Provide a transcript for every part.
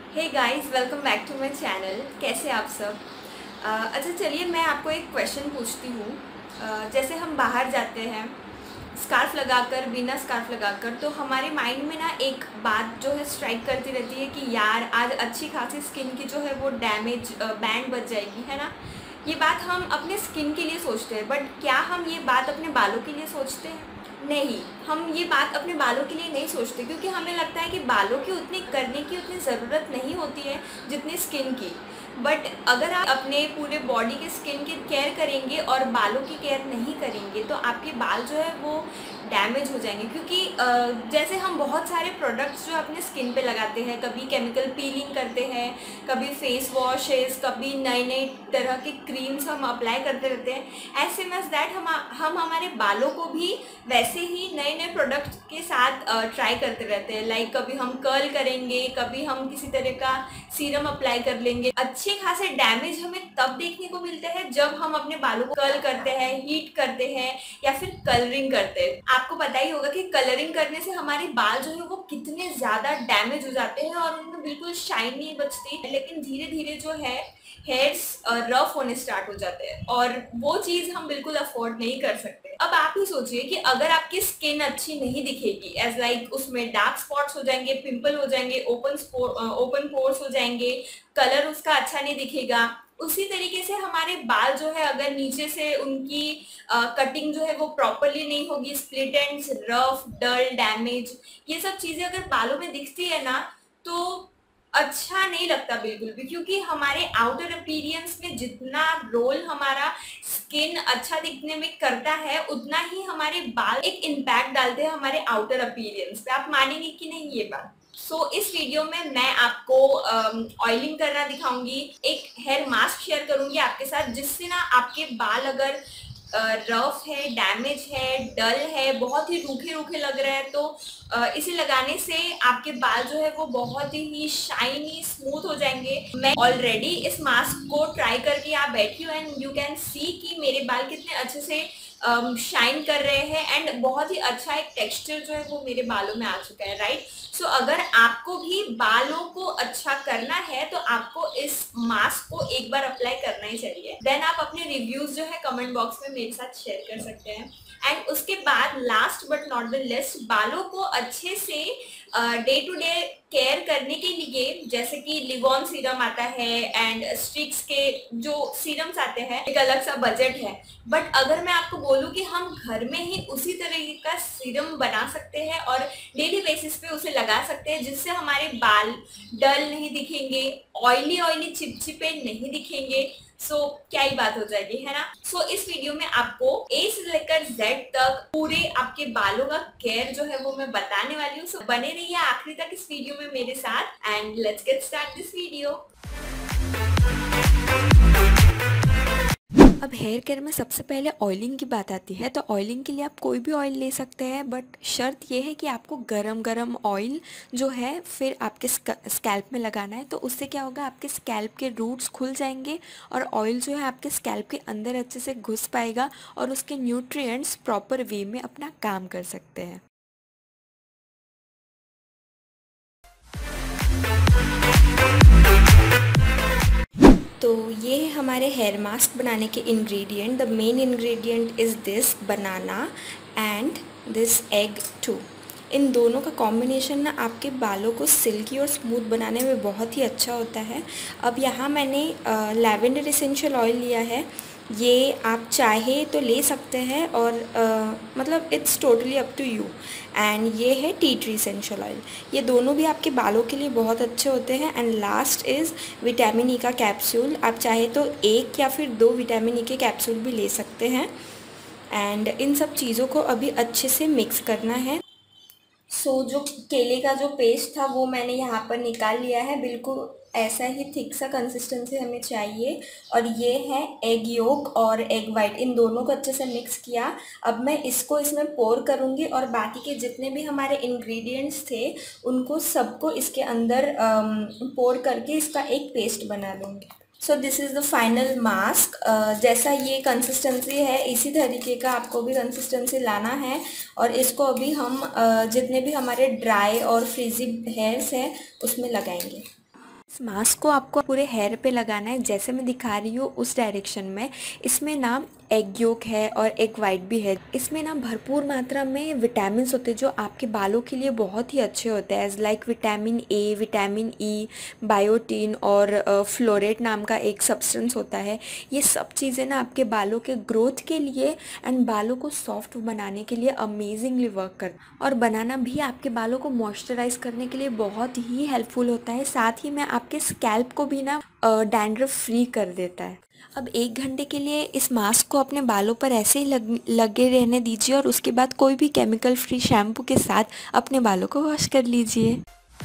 Hey guys, welcome back to my channel. कैसे आप सब? अच्छा, चलिए मैं आपको एक क्वेश्चन पूछती हूँ। जैसे हम बाहर जाते हैं स्कार्फ लगाकर, बिना स्कार्फ लगाकर, तो हमारे माइंड में ना एक बात जो है स्ट्राइक करती रहती है कि यार आज अच्छी खासी स्किन की जो है वो डैमेज बैंड बच जाएगी, है ना। ये बात हम अपने स्किन के लिए सोचते हैं, बट क्या हम ये बात अपने बालों के लिए सोचते हैं? नहीं, हम ये बात अपने बालों के लिए नहीं सोचते, क्योंकि हमें लगता है कि बालों की उतनी करने की उतनी ज़रूरत नहीं होती है जितनी स्किन की। बट अगर आप अपने पूरे बॉडी के स्किन की केयर करेंगे और बालों की केयर नहीं करेंगे तो आपके बाल जो है वो डैमेज हो जाएंगे। क्योंकि जैसे हम बहुत सारे प्रोडक्ट्स जो अपने स्किन पे लगाते हैं, कभी केमिकल पीलिंग करते हैं, कभी फेस वॉशेस, कभी नए नए तरह के क्रीम्स हम अप्लाई करते रहते हैं। एज सेम एज दैट हम हमारे बालों को भी वैसे ही नए नए प्रोडक्ट्स के साथ ट्राई करते रहते हैं। लाइक कभी हम कर्ल करेंगे, कभी हम किसी तरह का सीरम अप्लाई कर लेंगे। अच्छे खासे डैमेज हमें तब देखने को मिलते हैं जब हम अपने बालों को कर्ल करते हैं, हीट करते हैं या फिर कलरिंग करते हैं। आपको पता ही होगा कि कलरिंग करने से हमारे बाल जो है वो कितने ज़्यादा डैमेज हो जाते हैं और उनमें बिल्कुल शाइन नहीं बचती। लेकिन धीरे धीरे जो है हेयर्स रफ होने स्टार्ट हो जाते हैं और वो चीज़ हम बिल्कुल अफोर्ड नहीं कर सकते। अब आप ही सोचिए कि अगर आपकी स्किन अच्छी नहीं दिखेगी, एज लाइक उसमें डार्क स्पॉट्स हो जाएंगे, पिंपल हो जाएंगे, ओपन पोर्स हो जाएंगे, कलर उसका अच्छा नहीं दिखेगा। उसी तरीके से हमारे बाल जो है अगर नीचे से उनकी कटिंग जो है वो प्रॉपरली नहीं होगी, split ends, rough, dull, damage, ये सब चीज़ें अगर बालों में दिखती है ना तो अच्छा नहीं लगता बिल्कुल भी। क्योंकि हमारे आउटर अपीयरेंस में जितना रोल हमारा स्किन अच्छा दिखने में करता है, उतना ही हमारे बाल एक इम्पैक्ट डालते हैं हमारे आउटर अपीयरेंस पे। आप मानेंगे कि नहीं ये बात? इस वीडियो में मैं आपको ऑयलिंग करना दिखाऊंगी, एक हेयर मास्क शेयर करूंगी आपके साथ, जिससे ना आपके बाल अगर रफ है, डैमेज है, डल है, बहुत ही रूखे रूखे लग रहे हैं तो इसे लगाने से आपके बाल जो है वो बहुत ही शाइनी स्मूथ हो जाएंगे। मैं ऑलरेडी इस मास्क को ट्राई करके आप बैठी हूँ एंड यू कैन सी कि मेरे बाल कितने अच्छे से शाइन कर रहे हैं एंड बहुत ही अच्छा एक टेक्सचर जो है वो मेरे बालों में आ चुका है, राइट। अगर आपको भी बालों को अच्छा करना है तो आपको इस मास्क को एक बार अप्लाई करना ही चाहिए। देन आप अपने रिव्यूज जो है कमेंट बॉक्स में मेरे साथ शेयर कर सकते हैं। एंड उसके बाद last but not the least, बालों को अच्छे से डे टू डे केयर करने के लिए, जैसे कि लिवॉन सीरम आता है एंड स्ट्रिक्स के जो सीरम्स आते हैं, एक अलग सा बजट है। बट अगर मैं आपको बोलूँ कि हम घर में ही उसी तरह का सीरम बना सकते हैं और डेली बेसिस पे उसे लगा सकते हैं, जिससे हमारे बाल डल नहीं दिखेंगे, ऑयली ऑयली चिपचिपे नहीं दिखेंगे, क्या ही बात हो जाएगी, है ना। इस वीडियो में आपको ए से लेकर जेड तक पूरे आपके बालों का केयर जो है वो मैं बताने वाली हूँ। बने रहिए आखिरी तक इस वीडियो में मेरे साथ and let's get start this video. अब हेयर केयर में सबसे पहले ऑयलिंग की बात आती है। तो ऑयलिंग के लिए आप कोई भी ऑयल ले सकते हैं, बट शर्त ये है कि आपको गरम गरम ऑयल जो है फिर आपके स्कैल्प में लगाना है। तो उससे क्या होगा, आपके स्कैल्प के रूट्स खुल जाएंगे और ऑयल जो है आपके स्कैल्प के अंदर अच्छे से घुस पाएगा और उसके न्यूट्रिएंट्स प्रॉपर वे में अपना काम कर सकते हैं। तो ये है हमारे हेयर मास्क बनाने के ingredient. The main ingredient is this banana and this egg too. इन दोनों का कॉम्बिनेशन ना आपके बालों को सिल्की और स्मूथ बनाने में बहुत ही अच्छा होता है। अब यहाँ मैंने लैवेंडर एसेंशियल ऑयल लिया है। ये आप चाहे तो ले सकते हैं और मतलब it's totally up to you. And ये है टी ट्री एसेंशियल ऑयल। ये दोनों भी आपके बालों के लिए बहुत अच्छे होते हैं। And last is vitamin E का कैप्सूल। आप चाहे तो एक या फिर दो विटामिन ई के कैप्सूल भी ले सकते हैं। एंड इन सब चीज़ों को अभी अच्छे से मिक्स करना है। जो केले का जो पेस्ट था वो मैंने यहाँ पर निकाल लिया है। बिल्कुल ऐसा ही थिक सा कंसिस्टेंसी हमें चाहिए। और ये है एग योक और एग वाइट, इन दोनों को अच्छे से मिक्स किया। अब मैं इसको इसमें पोर करूँगी और बाकी के जितने भी हमारे इंग्रेडिएंट्स थे उनको सबको इसके अंदर पोर करके इसका एक पेस्ट बना लूँगी। This is the final mask. जैसा ये कंसिस्टेंसी है इसी तरीके का आपको भी कंसिस्टेंसी लाना है। और इसको अभी हम जितने भी हमारे ड्राई और फ्रीजी हेयर्स हैं उसमें लगाएंगे। इस मास्क को आपको पूरे हेयर पे लगाना है, जैसे मैं दिखा रही हूँ उस डायरेक्शन में। इसमें ना एग योक है और एग वाइट भी है। इसमें ना भरपूर मात्रा में विटामिन्स होते हैं जो आपके बालों के लिए बहुत ही अच्छे होते हैं, as like vitamin A, vitamin E, biotin और फ्लोरेट नाम का एक सब्सटेंस होता है। ये सब चीज़ें ना आपके बालों के ग्रोथ के लिए एंड बालों को सॉफ्ट बनाने के लिए अमेजिंगली वर्क करता है। और बनाना भी आपके बालों को मॉइस्चराइज करने के लिए बहुत ही हेल्पफुल होता है। साथ ही में आपके स्कैल्प को भी ना डैंड्रफ फ्री कर देता है। अब 1 घंटे के लिए इस मास्क को अपने बालों पर ऐसे ही लगे रहने दीजिए और उसके बाद कोई भी केमिकल फ्री शैम्पू के साथ अपने बालों को वॉश कर लीजिए।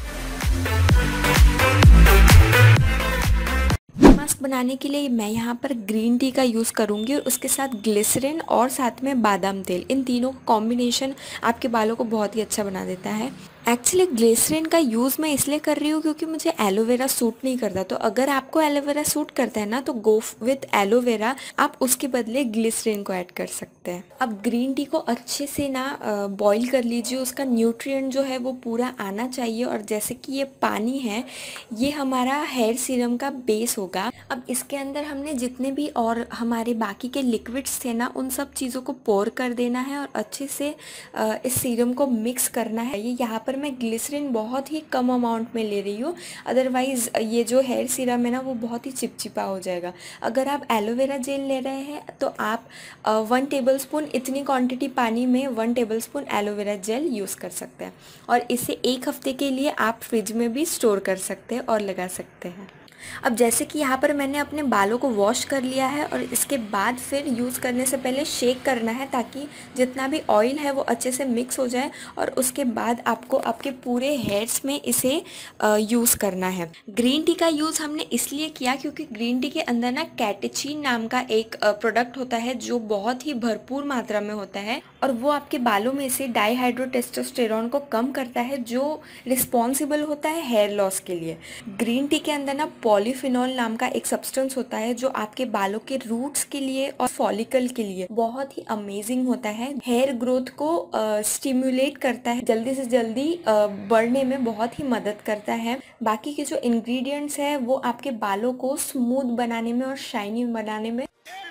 मास्क बनाने के लिए मैं यहाँ पर ग्रीन टी का यूज़ करूँगी और उसके साथ ग्लिसरीन और साथ में बादाम तेल, इन तीनों का कॉम्बिनेशन आपके बालों को बहुत ही अच्छा बना देता है। एक्चुअली ग्लिसरीन का यूज़ मैं इसलिए कर रही हूँ क्योंकि मुझे एलोवेरा सूट नहीं करता, तो अगर आपको एलोवेरा सूट करता है ना तो गो विथ एलोवेरा, आप उसके बदले ग्लिसरीन को ऐड कर सकते हैं। अब ग्रीन टी को अच्छे से ना बॉईल कर लीजिए, उसका न्यूट्रिएंट जो है वो पूरा आना चाहिए। और जैसे कि ये पानी है, ये हमारा हेयर सीरम का बेस होगा। अब इसके अंदर हमने जितने भी और हमारे बाकी के लिक्विड्स थे ना, उन सब चीज़ों को पोर कर देना है और अच्छे से इस सीरम को मिक्स करना है। ये यहाँ पर मैं ग्लिसरीन बहुत ही कम अमाउंट में ले रही हूँ, अदरवाइज़ ये जो हेयर सीरम है ना वो बहुत ही चिपचिपा हो जाएगा। अगर आप एलोवेरा जेल ले रहे हैं तो आप 1 टेबलस्पून इतनी क्वांटिटी पानी में 1 टेबलस्पून एलोवेरा जेल यूज़ कर सकते हैं। और इसे 1 हफ्ते के लिए आप फ्रिज में भी स्टोर कर सकते हैं और लगा सकते हैं। अब जैसे कि यहाँ पर मैंने अपने बालों को वॉश कर लिया है और इसके बाद फिर यूज़ करने से पहले शेक करना है ताकि जितना भी ऑयल है वो अच्छे से मिक्स हो जाए। और उसके बाद आपको आपके पूरे हेयर्स में इसे यूज़ करना है। ग्रीन टी का यूज़ हमने इसलिए किया क्योंकि ग्रीन टी के अंदर ना कैटेचिन नाम का एक प्रोडक्ट होता है जो बहुत ही भरपूर मात्रा में होता है और वो आपके बालों में से डाईहाइड्रोटेस्टोस्टेरॉन को कम करता है जो रिस्पॉन्सिबल होता है हेयर लॉस के लिए। ग्रीन टी के अंदर ना पॉलीफिनॉल नाम का एक सब्सटेंस होता है जो आपके बालों के रूट्स के लिए और फॉलिकल के लिए बहुत ही अमेजिंग होता है। हेयर ग्रोथ को स्टिम्युलेट करता है, जल्दी से जल्दी बढ़ने में बहुत ही मदद करता है। बाकी के जो इंग्रेडिएंट्स है वो आपके बालों को स्मूथ बनाने में और शाइनी बनाने में।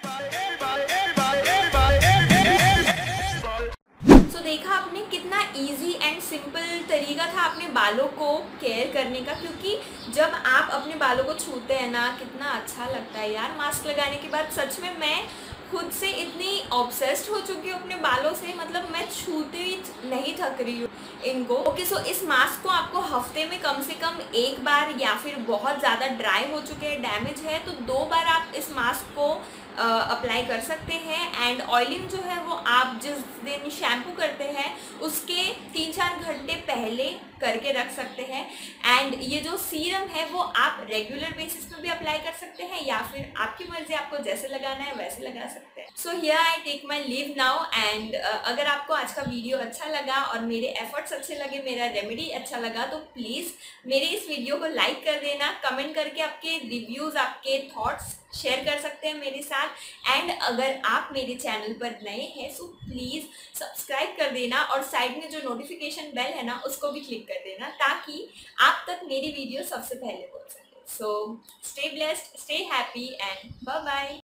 सो देखा आपने कितना इजी एंड सिंपल तरीका था अपने बालों को केयर करने का, क्योंकि जब आप अपने बालों को छूते हैं ना कितना अच्छा लगता है यार। मास्क लगाने के बाद सच में मैं खुद से इतनी ऑब्सेस्ड हो चुकी हूँ अपने बालों से, मतलब मैं छूते ही नहीं थक रही हूँ इनको। ओके, सो इस मास्क को आपको हफ्ते में कम से कम 1 बार, या फिर बहुत ज़्यादा ड्राई हो चुके हैं, डैमेज है तो 2 बार आप इस मास्क को अप्लाई कर सकते हैं। एंड ऑयलिंग जो है वो आप जिस दिन शैम्पू करते हैं उसके 3-4 घंटे पहले करके रख सकते हैं। एंड ये जो सीरम है वो आप रेगुलर बेसिस पे भी अप्लाई कर सकते हैं या फिर आपकी मर्जी, आपको जैसे लगाना है वैसे लगा सकते हैं। So here I take my leave now. And अगर आपको आज का वीडियो अच्छा लगा और मेरे एफर्ट्स अच्छे लगे, मेरा रेमेडी अच्छा लगा, तो प्लीज़ मेरे इस वीडियो को लाइक कर देना, कमेंट करके आपके रिव्यूज़, आपके थॉट्स शेयर कर सकते हैं मेरे साथ। एंड अगर आप मेरे चैनल पर नए हैं सो प्लीज़ सब्सक्राइब कर देना और साइड में जो नोटिफिकेशन बेल है ना उसको भी क्लिक कर देना ताकि आप तक मेरी वीडियो सबसे पहले पहुंच सके। So stay blessed, stay happy and bye bye.